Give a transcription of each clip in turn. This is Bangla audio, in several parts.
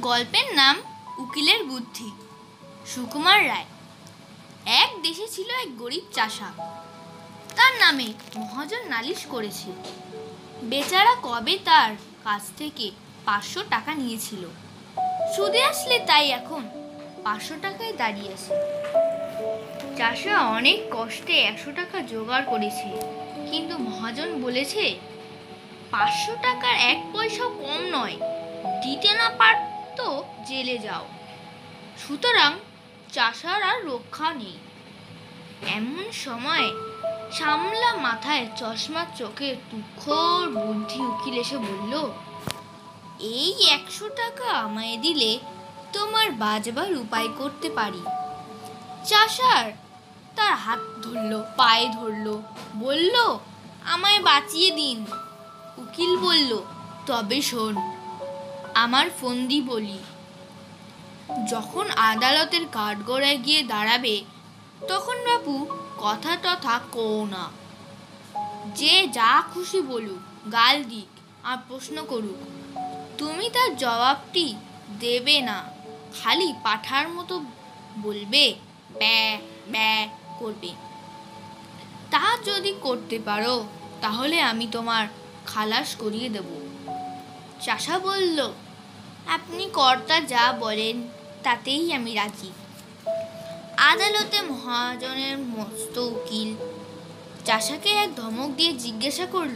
গল্পের নাম উকিলের বুদ্ধি। সুকুমার রায়। এক দেশে ছিল এক গরিব চাষা। তার নামে মহাজন নালিশ করেছে। বেচারা কবে তার কাছ থেকে 500 টাকা নিয়েছিল, সুদে আসলে তাই এখন 500 টাকায় দাঁড়িয়েছে। চাষা অনেক কষ্টে 100 টাকা জোগাড় করেছে, কিন্তু মহাজন বলেছে 500 টাকার 1 পয়সাও কম নয়, দিতে না পারতো জেলে যাও। সুতরাং চাষার আর রক্ষা নেই। এমন সময় সামলা মাথায় চশমা চোখে তুখোড় বুদ্ধি উকিল এসে বলল, এই 100 টাকা আমায় দিলে তোমার বাঁচবার উপায় করতে পারি। চাষার তার হাত ধরল, পায়ে ধরল, বলল, আমায় বাঁচিয়ে দিন। উকিল বলল, তবে শোন, আমার ফন্দি বলি। যখন আদালতের কাঠগড়ায় গিয়ে দাঁড়াবে, তখন বাপু কথা টথা কও না। যে যা খুশি বলুক, গাল দিক আর প্রশ্ন করুক, তুমি তার জবাবটি দেবে না, খালি পাঠার মতো বলবে, ব্যা ব্যা করবে। তা যদি করতে পারো, তাহলে আমি তোমার খালাস করিয়ে দেব। চাষা বলল, আপনি কর্তা যা বলেন তাতেই আমি রাজি। আদালতে মহাজনের মস্ত উকিল চাষাকে এক ধমক দিয়ে জিজ্ঞাসা করল,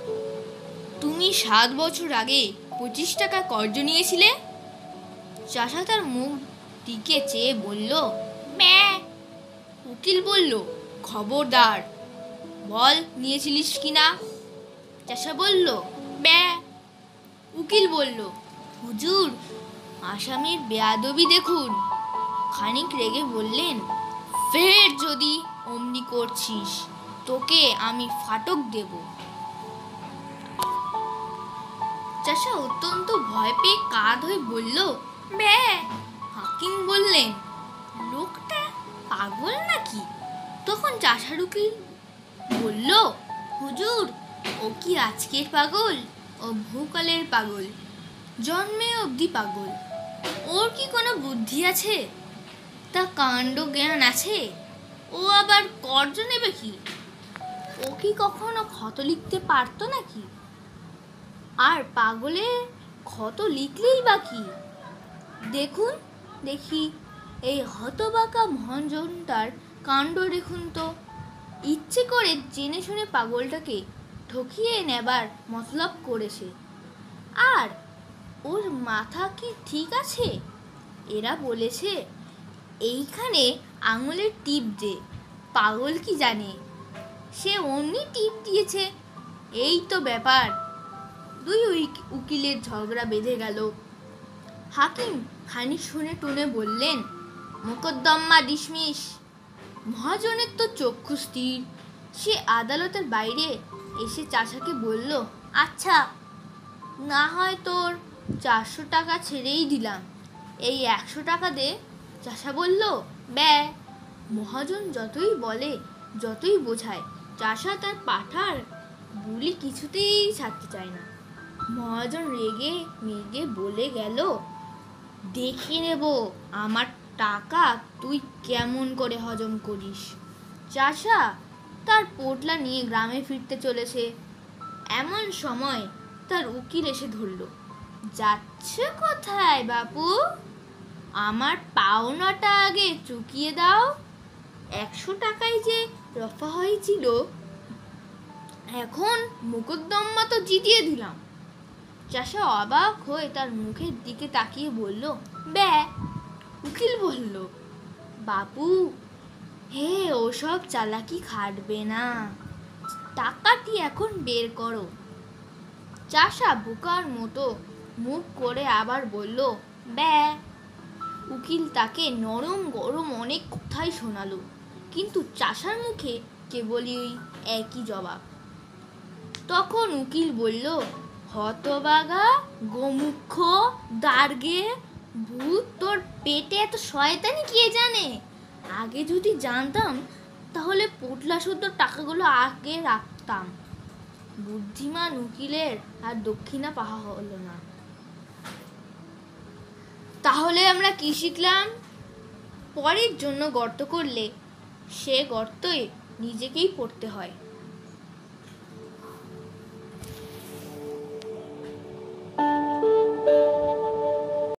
তুমি 7 বছর আগে 25 টাকা কর্জ নিয়েছিলে? চাষা তার মুখ দিকে চেয়ে বলল, ম্যা। উকিল বলল, খবরদার, বল নিয়েছিলিস কিনা? চাষা বলল, ব্যা। উকিল বলল, হুজুর, আসামির বেয়াদবি দেখুন। খানিক রেগে বললেন, ফের যদি অমনি করছিস, তোকে আমি ফাটক দেব। চাষা অত্যন্ত ভয় পেয়ে কাঁদ হয়ে বলল, ব্যা। হাকিম বললেন, লোকটা পাগল নাকি? তখন চাষার উকিল বলল, হুজুর, ও কি আজকের পাগল? ও বহুকালের পাগল, জন্মে অবধি পাগল। ওর কি কোনো বুদ্ধি আছে? তা কাণ্ড জ্ঞান আছে? ও আবার কর্জ নেবে কি? ও কি কখনো ক্ষত লিখতে পারতো নাকি? আর পাগলের ক্ষত লিখলেই বা কি? দেখুন দেখি এই হতবাকা মহাজনটার কাণ্ড দেখুন তো। ইচ্ছে করে জেনে শুনে পাগলটাকে ঠকিয়ে নেবার মতলব করেছে। আর ওর মাথা কি ঠিক আছে? এরা বলেছে এইখানে আঙুলের টিপ দে। পাগল কি জানে, সে অমনি টিপ দিয়েছে। এই তো ব্যাপার। দুই উকিলের ঝগড়া বেঁধে গেল। হাকিম খানিক শুনে টুনে বললেন, মোকদ্দমা ডিসমিস। মহাজনের তো চক্ষু স্থির। সে আদালতের বাইরে এসে চাষাকে বলল, আচ্ছা, না হয় তোর 400 টাকা ছেড়েই দিলাম, এই 100 টাকা দে। চাষা বলল, ব্যা। মহাজন যতই বলে, যতই বোঝায়, চাষা তার পাঠার বুলি কিছুতেই ছাড়তে চায় না। মহাজন রেগে মেগে বলে গেল, দেখে নেব আমার টাকা তুই কেমন করে হজম করিস। চাষা তার পোটলা নিয়ে গ্রামে ফিরতে চলেছে। এমন সময় তার উকিল এসে ধরল, যাচ্ছে কোথায় বাপু? আমার পাওনাটা আগে চুকিয়ে দাও। 100 টাকায় যে রফা হয়েছিল, এখন মোকদ্দমা তো জিতিয়ে দিলাম। চাষা অবাক হয়ে তার মুখের দিকে তাকিয়ে বলল, ব্যা। উকিল বলল, বাপু, হে ওসব চালাকি খাটবে না, টাকাটি এখন বের করো। চাষা বোকার মতো মুখ করে আবার বলল, ব্যা। উকিল তাকে নরম গরম অনেক কথাই শোনালো, কিন্তু চাষার মুখে কেবলই ওই একই জবাব। তখন উকিল বলল, হতবাগা, গোমুখ, দার্গে, ভূত, তোর পেটে এত শয়তানি কে জানে? আগে যদি জানতাম, তাহলে পোটলা শুদ্ধ টাকাগুলো আগে রাখতাম। বুদ্ধিমান উকিলের আর দক্ষিণা পাওয়া হলো না। তাহলে আমরা কি শিখলাম? পরের জন্য গর্ত করলে সে গর্তে নিজেকেই পড়তে হয়।